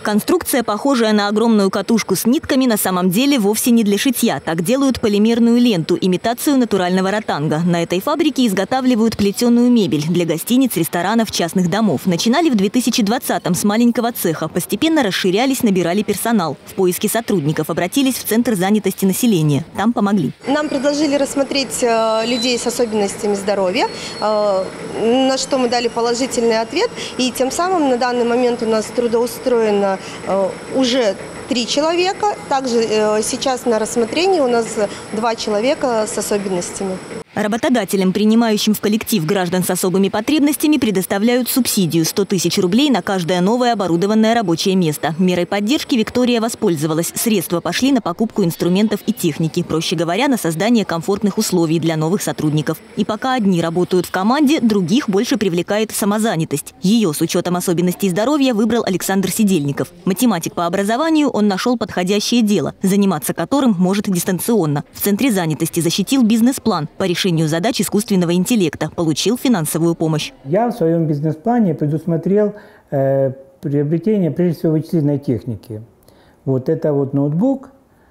Конструкция, похожая на огромную катушку с нитками, на самом деле вовсе не для шитья. Так делают полимерную ленту, имитацию натурального ротанга. На этой фабрике изготавливают плетеную мебель для гостиниц, ресторанов, частных домов. Начинали в 2020-м с маленького цеха. Постепенно расширялись, набирали персонал. В поиске сотрудников обратились в Центр занятости населения. Там помогли. Нам предложили рассмотреть людей с особенностями здоровья, на что мы дали положительный ответ. И тем самым на данный момент у нас трудоустроено уже 3 человека. Также сейчас на рассмотрении у нас 2 человека с особенностями. Работодателям, принимающим в коллектив граждан с особыми потребностями, предоставляют субсидию – 100 тысяч рублей на каждое новое оборудованное рабочее место. Мерой поддержки Виктория воспользовалась. Средства пошли на покупку инструментов и техники, проще говоря, на создание комфортных условий для новых сотрудников. И пока одни работают в команде, других больше привлекает самозанятость. Ее с учетом особенностей здоровья выбрал Александр Сидельников. Математик по образованию, он нашел подходящее дело, заниматься которым может дистанционно. В Центре занятости защитил бизнес-план по решению задач искусственного интеллекта, получил финансовую помощь. Я в своем бизнес-плане предусмотрел приобретение, прежде всего, вычислительной техники. Вот это вот ноутбук,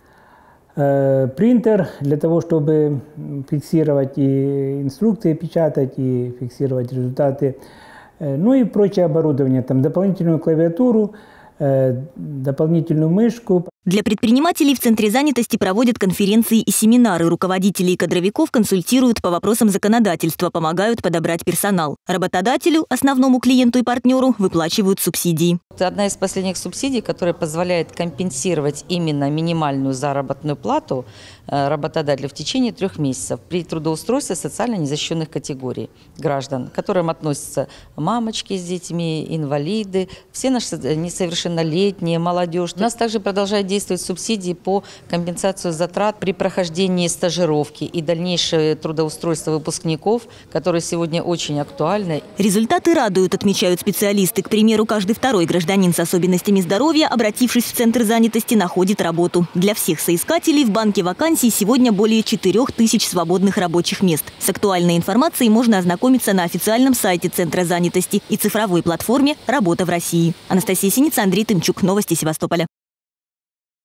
принтер для того, чтобы фиксировать и инструкции печатать, и фиксировать результаты, ну и прочее оборудование, там дополнительную клавиатуру, дополнительную мышку. Для предпринимателей в Центре занятости проводят конференции и семинары. Руководители и кадровиков консультируют по вопросам законодательства, помогают подобрать персонал. Работодателю, основному клиенту и партнеру, выплачивают субсидии. Это одна из последних субсидий, которая позволяет компенсировать именно минимальную заработную плату работодателю в течение 3 месяцев при трудоустройстве социально незащищенных категорий граждан, к которым относятся мамочки с детьми, инвалиды, все наши несовершеннолетние, молодежь. У нас также продолжает действовать субсидии по компенсации затрат при прохождении стажировки и дальнейшее трудоустройство выпускников, которые сегодня очень актуальны. Результаты радуют, отмечают специалисты. К примеру, каждый 2-й гражданин с особенностями здоровья, обратившись в Центр занятости, находит работу. Для всех соискателей в банке вакансий сегодня более 4000 свободных рабочих мест. С актуальной информацией можно ознакомиться на официальном сайте Центра занятости и цифровой платформе «Работа в России». Анастасия Синица, Андрей Тымчук. Новости Севастополя.